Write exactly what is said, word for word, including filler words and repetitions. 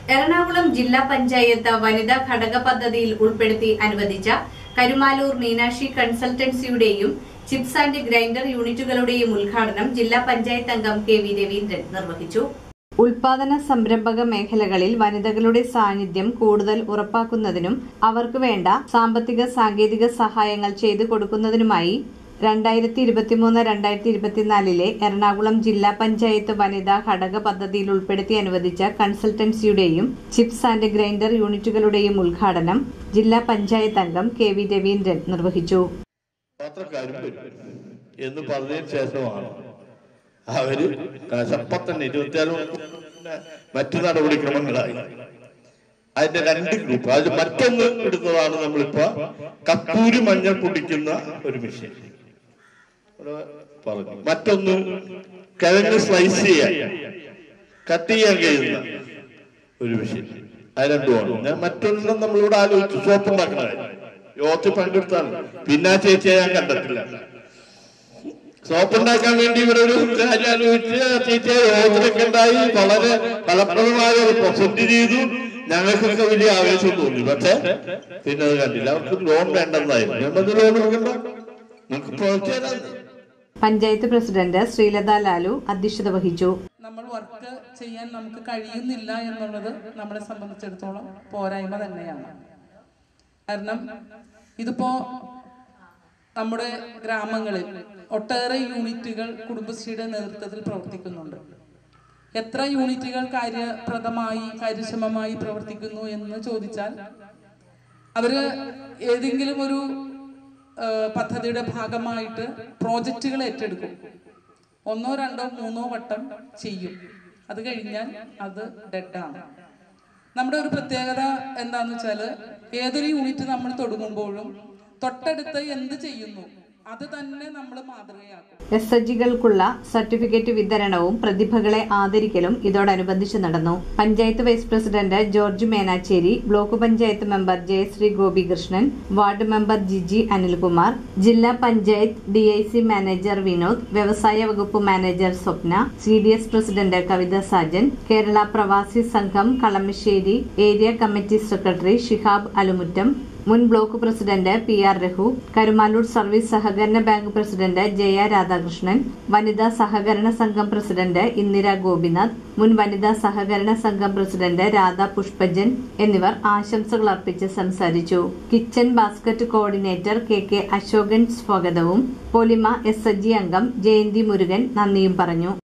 എറണാകുളം ജില്ലാ പഞ്ചായത്ത് വനിതാ ഘടക പദ്ധതിയിൽ ഉൾപ്പെടുത്തി അനുവദിച്ച കരുമാലൂർ മീനാക്ഷി കൺസൾട്ടൻസിയുടെയും ചിപ്സ് ആൻഡ് ഗ്രൈൻഡർ യൂണിറ്റുകളുടെയും ഉദ്ഘാടനം ജില്ലാ പഞ്ചായത്ത് അംഗം കെ വി രവീന്ദ്രൻ നിർവഹിച്ചു. ഉൽപാദന സംരംഭക മേഖലകളിൽ വനിതകളുടെ സാന്നിധ്യം കൂടുതൽ ഉറപ്പാക്കുന്നതിനും അവർക്ക് വേണ്ട സാമ്പത്തിക സാങ്കേതിക സഹായങ്ങൾ ചെയ്തു കൊടുക്കുന്നതിനുമായി രണ്ടായിരത്തി ഇരുപത്തിമൂന്ന് രണ്ടായിരത്തി ഇരുപത്തിനാലിലെ എറണാകുളം ജില്ലാ പഞ്ചായത്ത് വനിതാ ഘടക പദ്ധതിയിൽ ഉൾപ്പെടുത്തി അനുവദിച്ച കൺസൾട്ടൻസിയുടെയും ചിപ്സ് ആൻഡ് ഗ്രൈൻഡർ യൂണിറ്റുകളുടെയും ഉദ്ഘാടനം ജില്ലാ പഞ്ചായത്ത് അംഗം കെ വി രവീന്ദ്രൻ നിർവഹിച്ചു. എന്ന് പറഞ്ഞതിന് ശേഷമാണ് അവര് കശപ്പത്തന്നെ ഇരുപത്തിയാറ് മറ്റു നടപടിക്രമങ്ങളായി അതിന്റെ രണ്ട് ഗ്രൂപ്പ്. അത് മറ്റൊന്ന് എടുത്തതാണ് നമ്മളിപ്പോ കസ്തൂരി മഞ്ഞൾ പൊടിക്കുന്ന ഒരു മെഷീൻ പറഞ്ഞു. മറ്റൊന്ന് കിഴങ്ങ് സ്ലൈസ് ചെയ്യാൻ കട്ട് ചെയ്യാൻ കഴിയുന്ന ഒരു മെഷീൻ. അത് രണ്ടുമാണ്. ഞാൻ മറ്റൊന്നും നമ്മളിവിടെ ആലോചിച്ചു സോപ്പ് ഉണ്ടാക്കണ യോഗത്തിൽ പങ്കെടുത്താണ്. പിന്നെ ആ ചേച്ചിയെ ഞാൻ കണ്ടിട്ടില്ല. സോപ്പ് ഉണ്ടാക്കാൻ വേണ്ടി ഇവരൊരു കാര്യം ആലോചിച്ച് ചേച്ചിയെ യോഗത്തിലൊക്കെ ഉണ്ടായി വളരെ ഫലപ്രദമായ ഒരു പ്രൊസന്റ് ചെയ്തു. ഞങ്ങൾക്കൊക്കെ വലിയ ആവേശം തോന്നി. പക്ഷെ പിന്നെ അത് കണ്ടില്ല. അവർക്ക് ലോൺ വേണ്ടെന്നായിരുന്നു. ഞമ്മക്ക് ലോൺ എടുക്കണ്ട, നമുക്ക് പ്രവർത്തിച്ചാൽ. പഞ്ചായത്ത് പ്രസിഡന്റ് ശ്രീലത ലാലു അധ്യക്ഷത വഹിച്ചു. നമ്മൾ വർക്ക് ചെയ്യാൻ നമുക്ക് കഴിയുന്നില്ല എന്നുള്ളത് നമ്മളെ സംബന്ധിച്ചിടത്തോളം പോരായ്മ തന്നെയാണ്. കാരണം ഇതിപ്പോ നമ്മുടെ ഗ്രാമങ്ങളിൽ ഒട്ടേറെ യൂണിറ്റുകൾ കുടുംബശ്രീയുടെ നേതൃത്വത്തിൽ പ്രവർത്തിക്കുന്നുണ്ട്. എത്ര യൂണിറ്റുകൾ കാര്യപ്രദമായി കാര്യക്ഷമമായി പ്രവർത്തിക്കുന്നു എന്ന് ചോദിച്ചാൽ അവര് ഏതെങ്കിലും ഒരു പദ്ധതിയുടെ ഭാഗമായിട്ട് പ്രോജക്റ്റുകൾ ഏറ്റെടുക്കും. ഒന്നോ രണ്ടോ മൂന്നോ വട്ടം ചെയ്യും. അത് കഴിഞ്ഞാൽ അത് ഡെഡാണ്. നമ്മുടെ ഒരു പ്രത്യേകത എന്താന്ന് വെച്ചാല് ഏതൊരു യൂണിറ്റ് നമ്മൾ തുടങ്ങുമ്പോഴും തൊട്ടടുത്ത് എന്ത് ചെയ്യുന്നു അത് തന്നെ നമ്മൾ മാതൃകയാക്കും. എസ് എച്ച് ജികൾക്കുള്ള സർട്ടിഫിക്കറ്റ് വിതരണവും പ്രതിഭകളെ ആദരിക്കലും ഇതോടനുബന്ധിച്ച് നടന്നു. Panchayat vice president George Menachery, block panchayat member Jayashree Gopikrishnan, ward member Jiji Anilkumar, ജില്ലാ panchayat D I C manager Vinod, വ്യവസായ വകുപ്പ് manager Swapna, C D S president Kavitha Sajan, Kerala പ്രവാസി സംഘം Kalamassery area committee secretary Shihab Alumuttam, മുൻ block president P R Raghu, Karumaloor service സഹകരണ ബാങ്ക് പ്രസിഡന്റ് ജയ രാധാകൃഷ്ണൻ, വനിതാ സഹകരണ സംഘം പ്രസിഡന്റ് ഇന്ദിര ഗോപിനാഥ്, മുൻ വനിതാ സഹകരണ സംഘം പ്രസിഡന്റ് രാധ പുഷ്പജൻ എന്നിവർ ആശംസകൾ അർപ്പിച്ച് സംസാരിച്ചു. Kitchen basket coordinator K K Ashokan സ്വാഗതവും പോലിമ എസ് എച്ച് ജി അംഗം ജയന്തി മുരുകൻ നന്ദിയും പറഞ്ഞു.